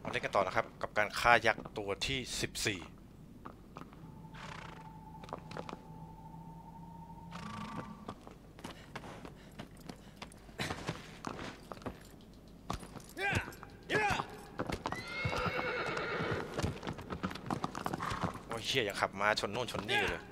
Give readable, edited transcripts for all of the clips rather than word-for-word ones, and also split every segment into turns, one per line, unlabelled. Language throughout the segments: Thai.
มาเล่นกันต่อนะครับกับการฆ่ายักษ์ตัวที่14โอ้ยเชี่ยยังขับมาชนโน่นชนนี่เลย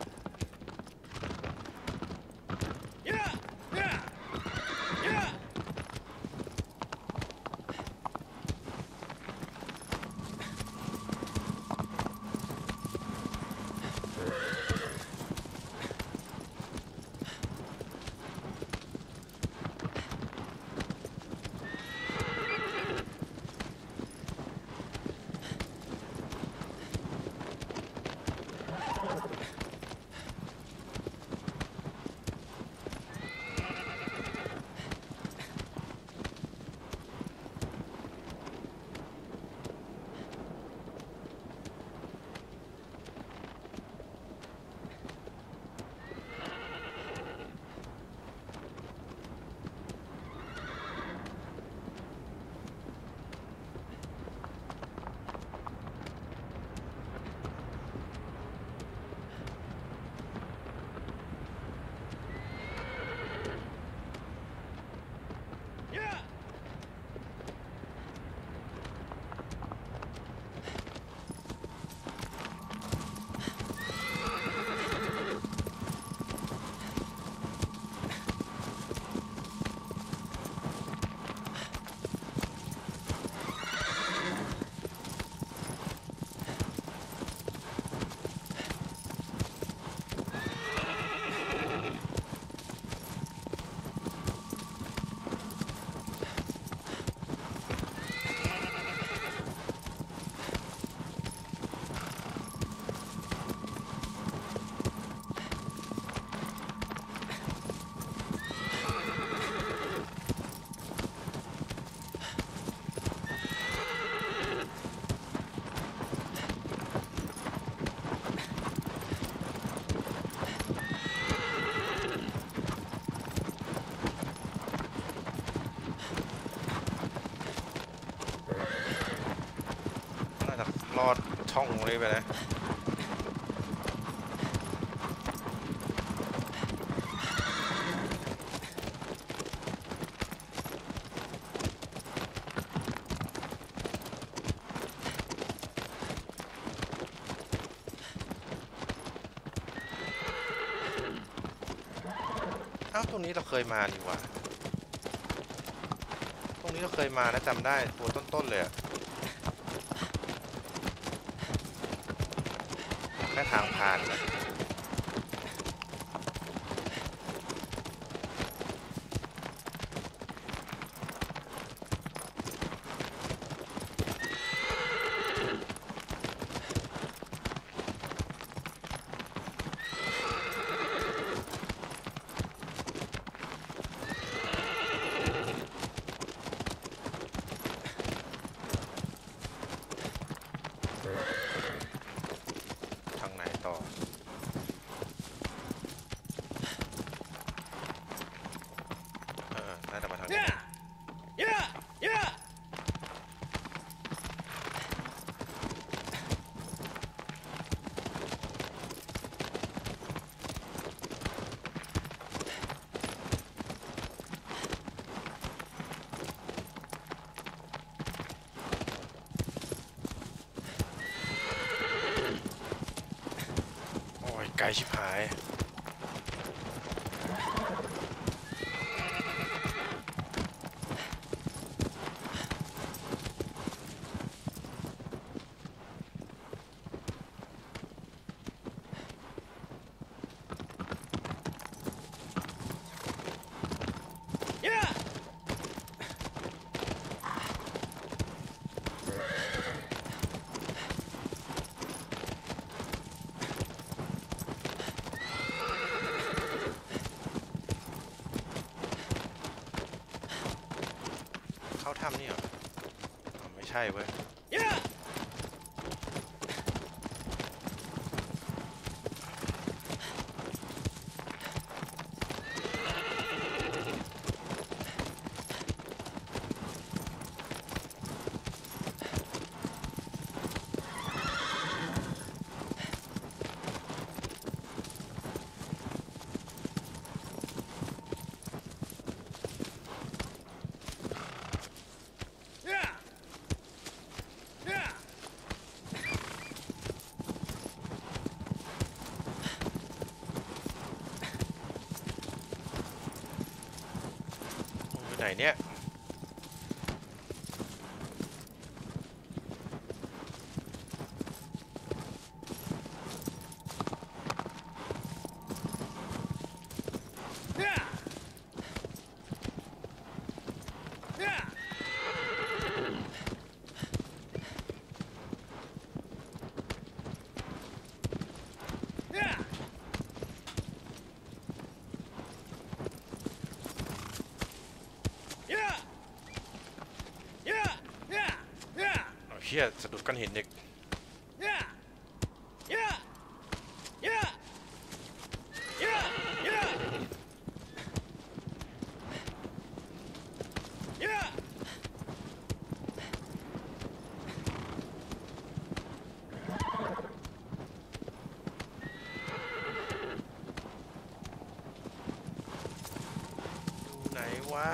น่าจะรอดช่องนี้ไปนะเอ้าตรงนี้เราเคยมานี่หว่าตรงนี้เราเคยมานะจำได้ตัวต้นๆเลยอะแค่ทางผ่านนะทางไหนต่อน่าจะมาทางนี้โอ้ยไกลชิบหายเข้าถ้ำนี่เหรอไม่ใช่เว้ยเนี่ยเอาเฮียสะดุดก้อนหินอีกอยู่ไหนวะ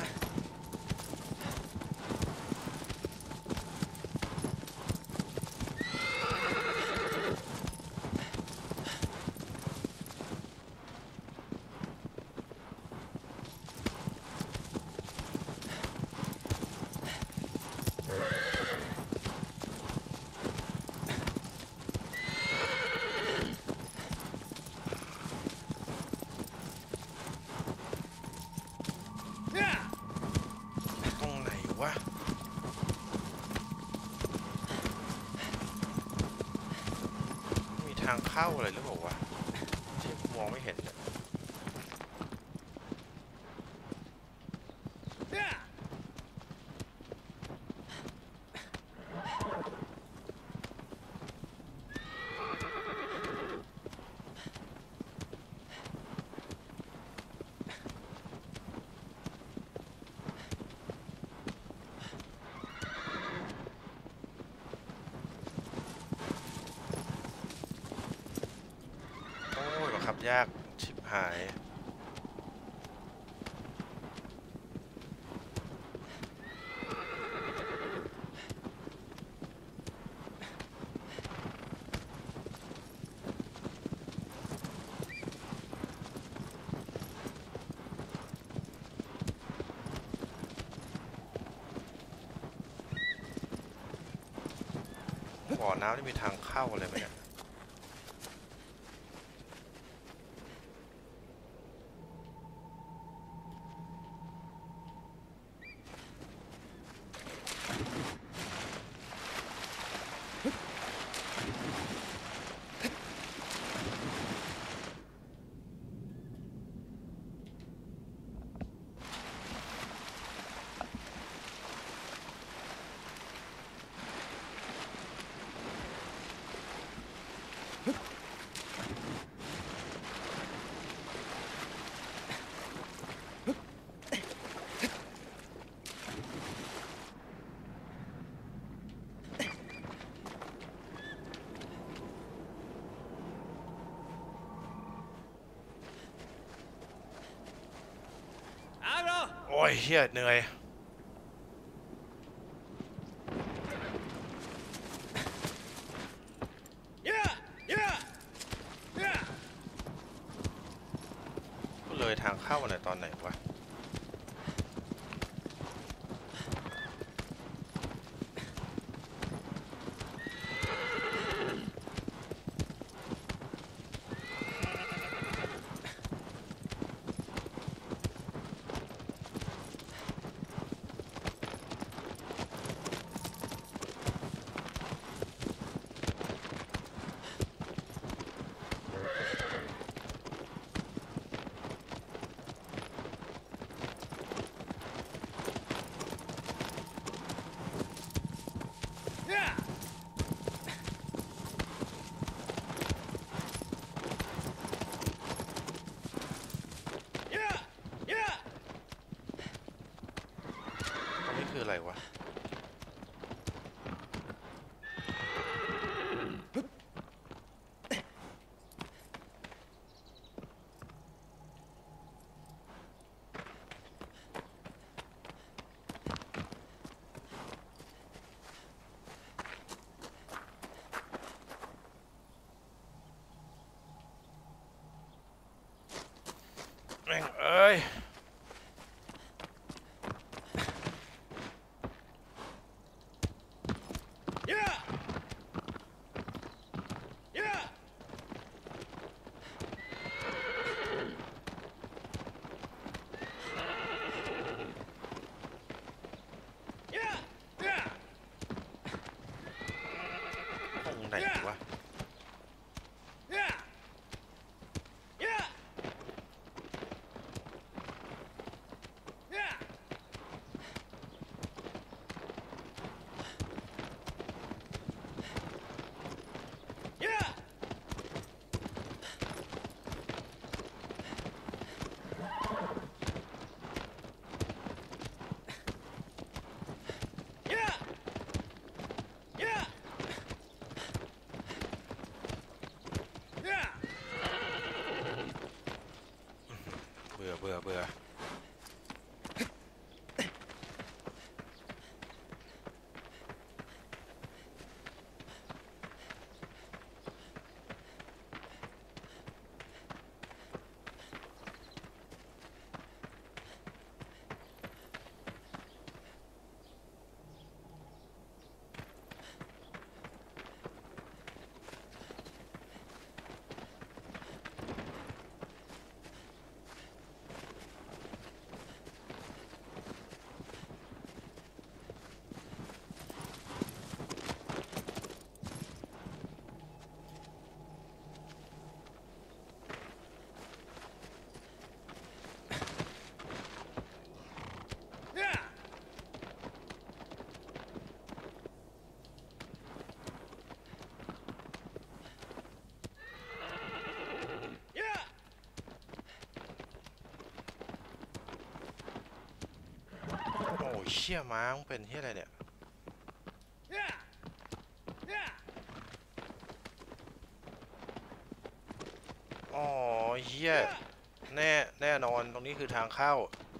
ตรงไหนวะมีทางเข้าอะไรหรือเปล่าวะที่มองไม่เห็นเนี่ยโอ้ยบังคับยากชิบหายบ่อน้ำนี่มีทางเข้าอะไรไหมเนี่ยโอ้ยเฮียเหนื่อยก็เลยทางเข้าอะไรตอนไหนวะตรงนี้คืออะไรวะแม่งเอ้ยเชี่ยม้ามึงเป็นเฮียอะไรเนี่ยอ๋อเฮียแน่นอนตรงนี้คือทางเข้า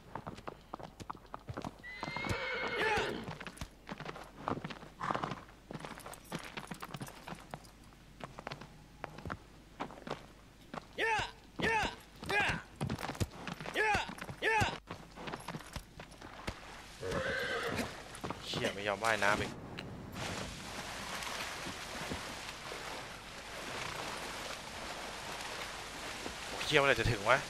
เชี่ยไม่ยอมว่ายน้ำอีกเชี่ยเมื่อไหร่จะถึงวะ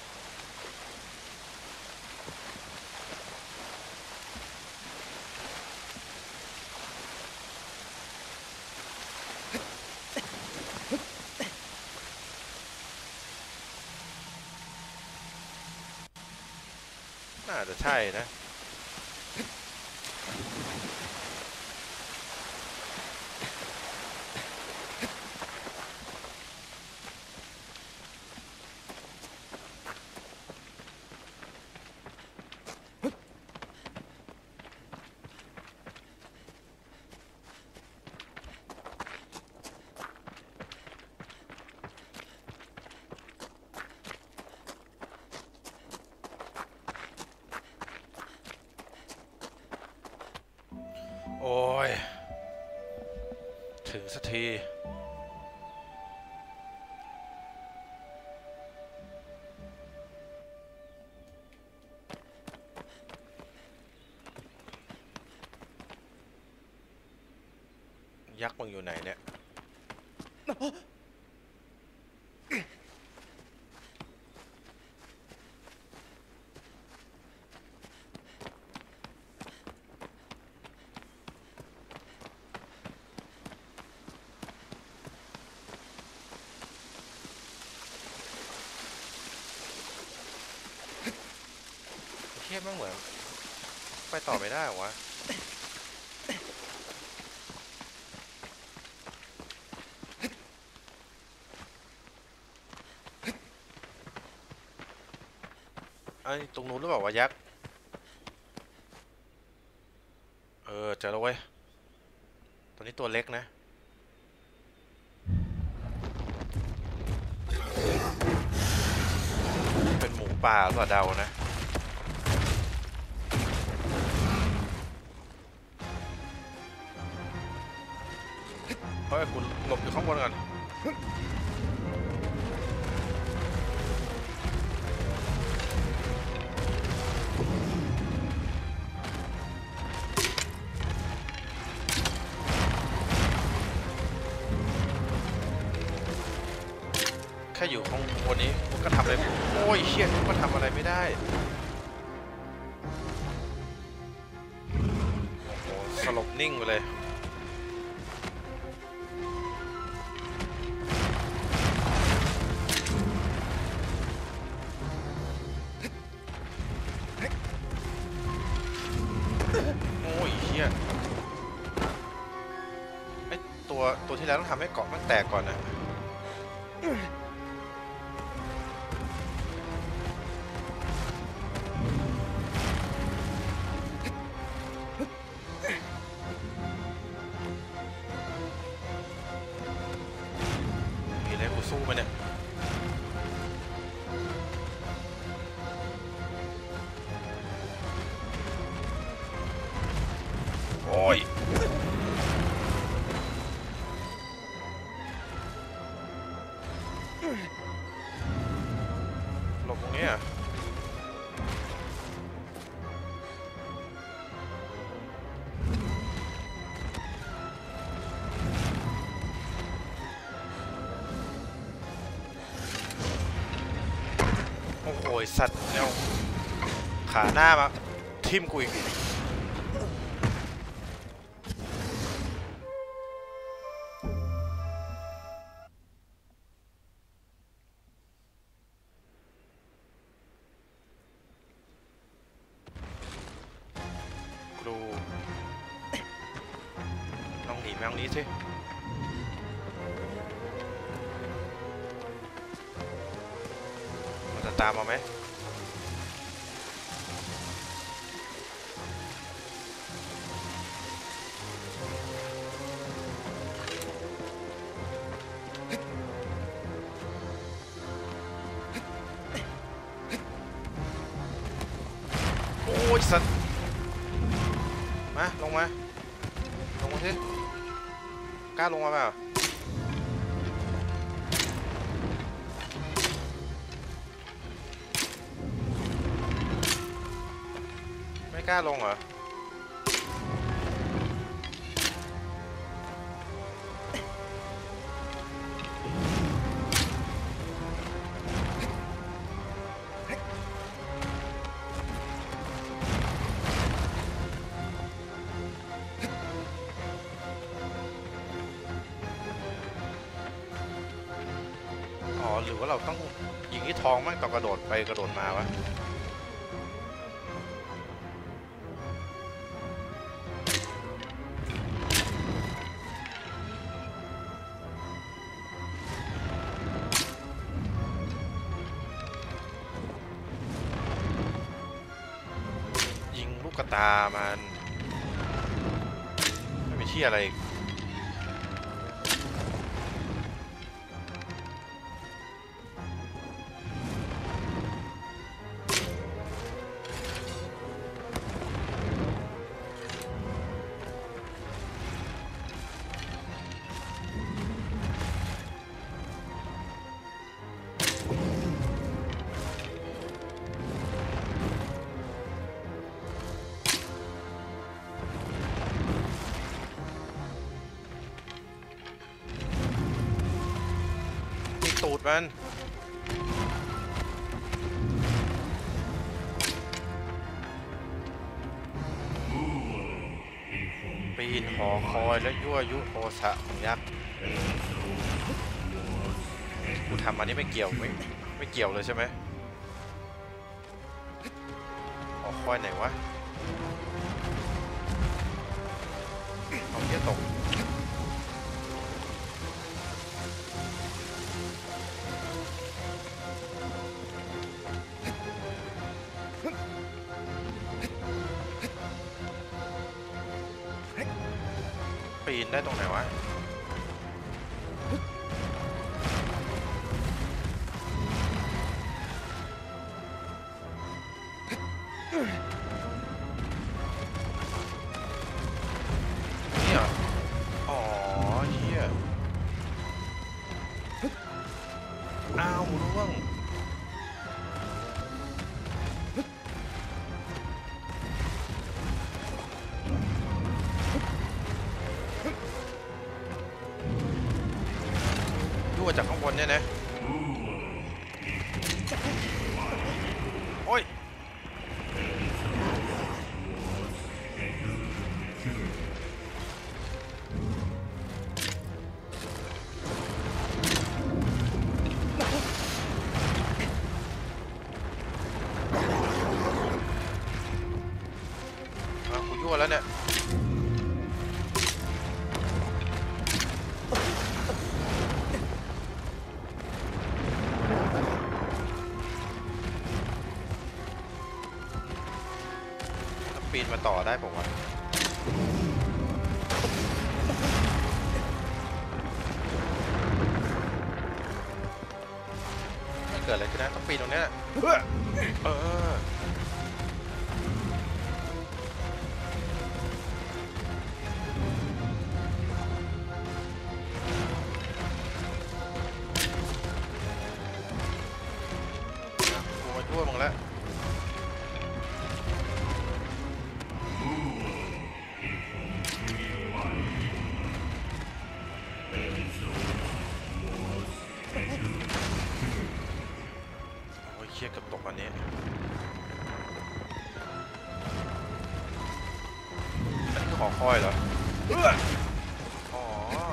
น่าจะใช่นะโอ้ยถึงสักทียักษ์มึงอยู่ไหนเนี่ยเฮียมันเหมือนไปต่อไม่ได้หรอวะไอ้ตรงนู้นหรือเปล่าวะยักษ์เจอแล้วเว้ยตัวนี้ตัวเล็กนะเป็นหมูป่าหรือเปล่าเดานะเฮ้ยกูหลบอยู่ข้างบนก่อนแค่อยู่ข้างบนนี้มันก็ทำอะไรโอ้ยเชี่ยมันก็ทำอะไรไม่ได้โอ้สลบนิ่งไปเลยโอ้ยเชี่ยไอตัวที่แล้วต้องทำให้เกาะมันแตกก่อนนะมีอะไรกูสู้มันเนี่ยโอ้ยหลบตรงนี้อ่ะโอ้โหสัตว์เนี่ยขาหน้ามาทิ่มกูอีกกูลองหนีแมวนี้สิมันจะตามมาไหมงมาสิกล้าลงมาเปล่าไม่กล้าลงเหรอหรือว่าเราต้องยิงที่ท้องมั่งตอนกระโดดไปกระโดดมาวะยิงลูกกระตามันไม่มีที่อะไรตูดมันปีนหอคอยและยั่วยุโทสะของยักษ์กูทำอันนี้ไม่เกี่ยวไม่เกี่ยวเลยใช่ไหมหอคอยไหนวะเอาเที่ยตกปีนได้ตรงไหนวะนี่เหรออ๋อเฮียอ้าวร่วงยั่วจากข้างบนเนี่ยนะโอ้ยกูยั่วแล้วเนี่ยปีนมาต่อได้ผมว่าไม่เกิดอะไรขึ้นนะต้องปีนตรงนี้กูมาช่วยมึงแล้วเชี่ยกับตกอันนี้อันนี้หอคอยเหรออ๋อ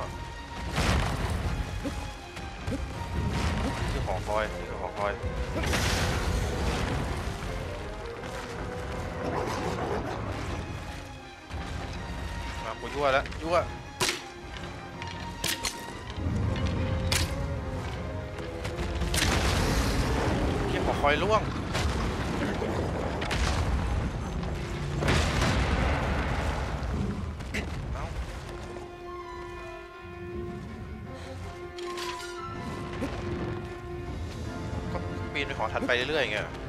คือหอคอยมากูยั่วแล้วยั่วเชี่ยหอคอยล่วงปีนไปหอถัดไปเรื่อยๆอย่างเงี้ย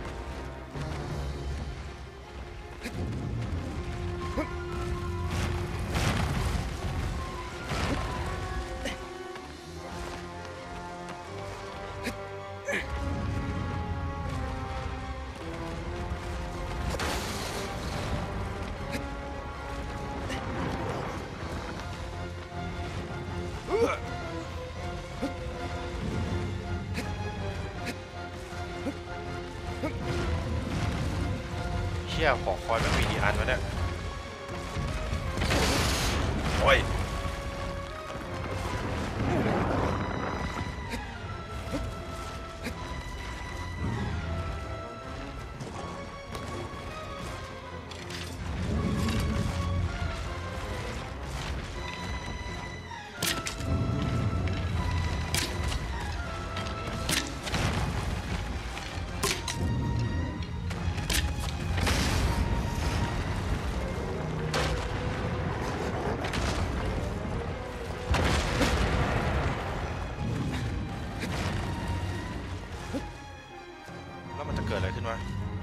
เชี่ยขอคอยมันมีกี่อันวะเนี่ยโอ้ยแล้วมันจะเกิดอะไรขึ้นวะ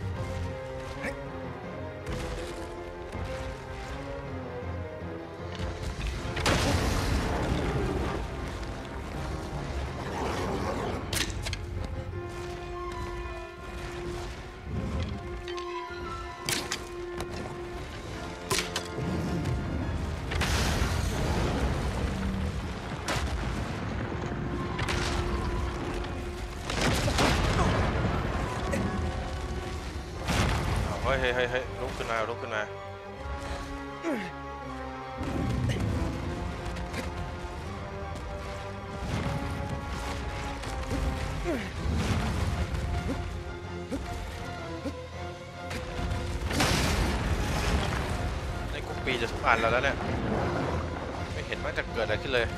เฮ้ยเฮ้ยเฮ้ยลุกขึ้นมาลุกขึ้นมาในกูปีจะทุกอันแล้วเนี่ยไม่เห็นว่าจะเกิดอะไรขึ้นเลย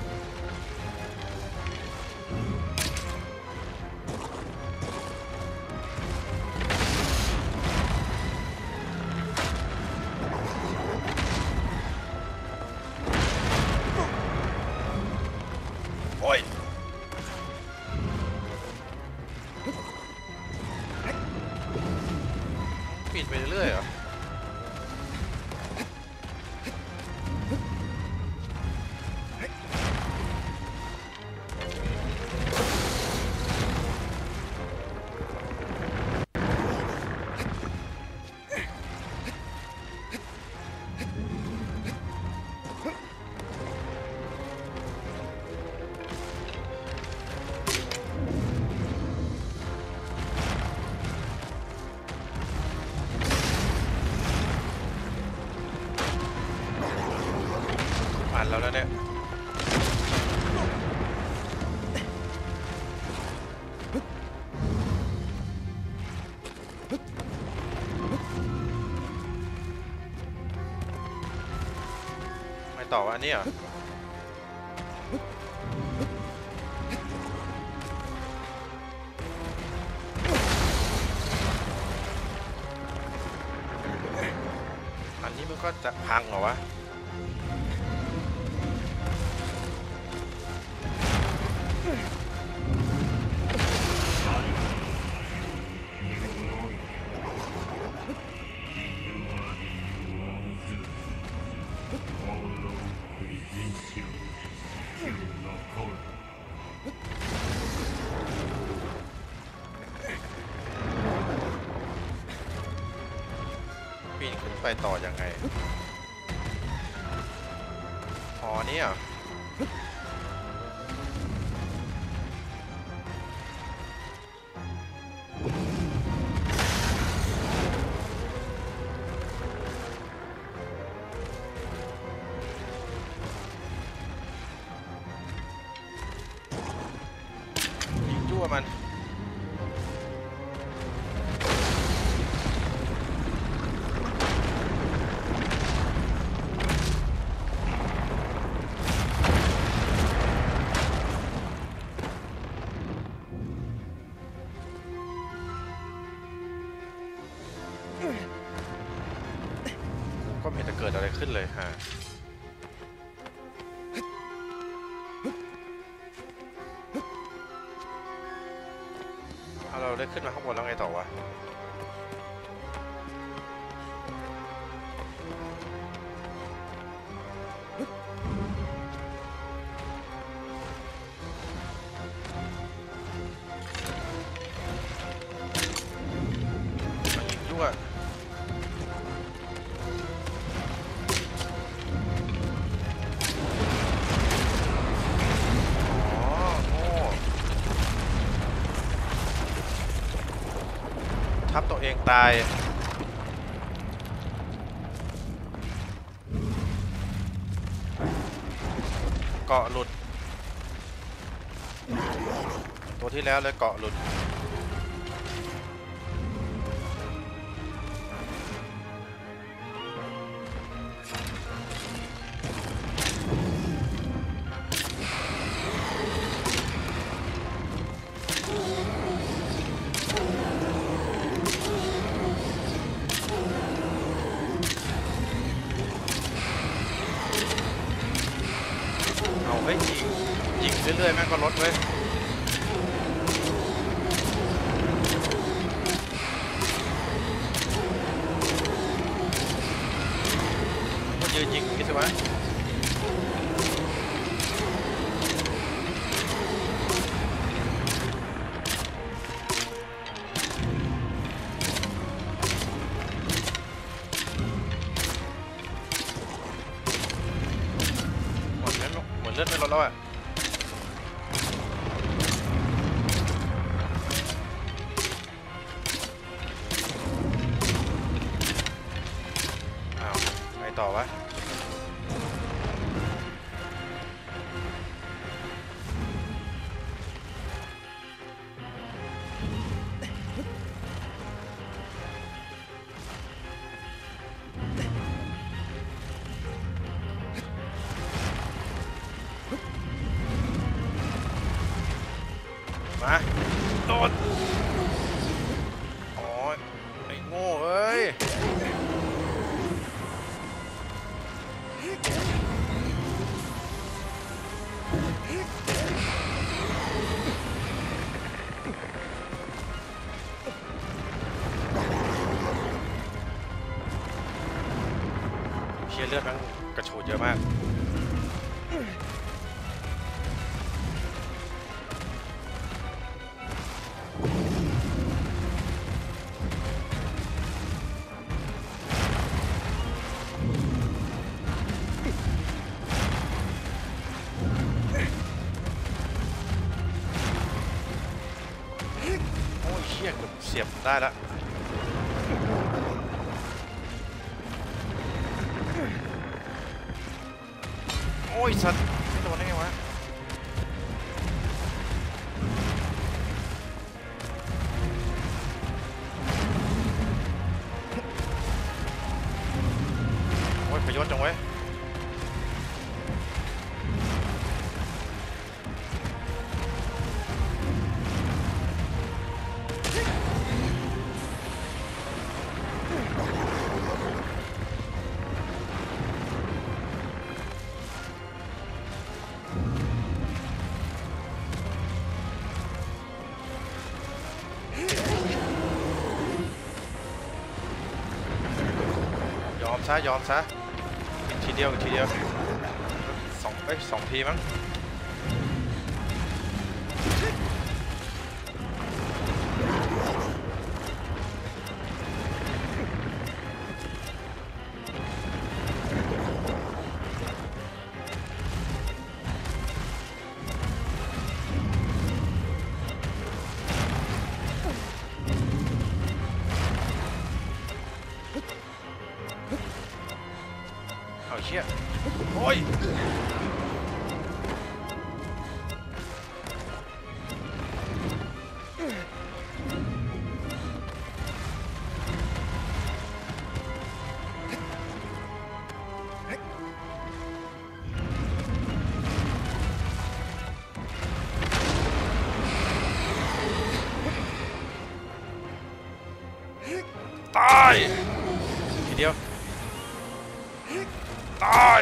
โอ้ยปีนไปเรื่อยๆเหรอผ่านแล้วนะเนี่ยไม่ต่อว่าอันนี้เหรออันนี้มันก็จะพังเหรอวะปีนขึ้นไปต่อยังไงอ๋อนี่เหรอยิงจั่วมันก็ไม่เห็นจะเกิดอะไรขึ้นเลยฮะเอาเราได้ขึ้นมาข้างบนแล้วไงต่อวะยิงจั่ว โทับตัวเองตายเกาะหลุดตัวที่แล้วเลยเกาะหลุดเอาเฮ้ยยิงเรื่อยๆแม่งก็ลดเว้ยยืนยิงอย่างนี้สิวะหมดเลือดไม่ลดแล้วอ่ะอ้าวไปต่อวะมาโดนอ๋อไอ้โง่เอ้ยเชี่ยเลือดมันกระฉูดเยอะมากโอ้ยเชี่ยเกือบเสียบได้ละโอ้ยสัตว์ไม่โดนได้ไงวะโอ้ยพยศจังเว้ยยอมซะอีกทีเดียวสองทีมั้งเอาเชี่ยโอ้ยตายทีเดียวตาย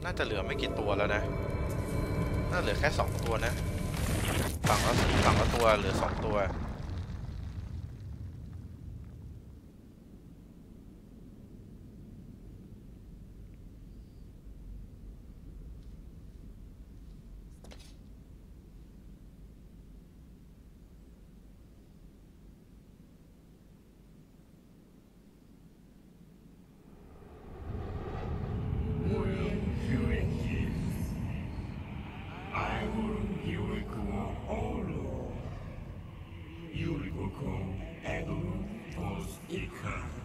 น่าจะเหลือไม่กี่ตัวแล้วนะน่าเหลือแค่2ตัวนะฝั่งละตัวเหลือ2ตัว
유리고공 애도는 보스 이카